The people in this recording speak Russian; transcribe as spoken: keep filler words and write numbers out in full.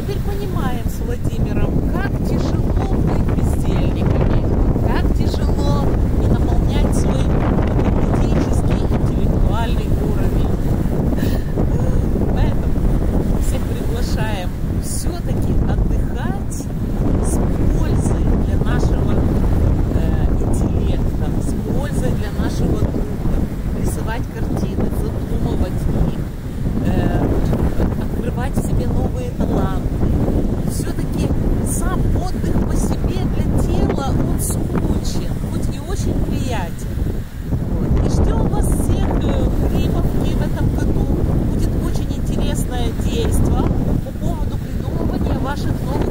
теперь понимаем с Владимиром, как тяжело быть бездельниками, как тяжело не наполнять свой энергетический, интеллектуальный уровень. Поэтому всех приглашаем все-таки отдыхать с пользой для нашего э, интеллекта, с пользой для нашего духа, рисовать картины, задумывать их, э, открывать в себе новые таланты. Все-таки сам отдых по себе для тела, он скучен, хоть и очень приятен. Вот. И ждем вас всех в Климовке в этом году. Будет очень интересное действо по поводу придумывания ваших новых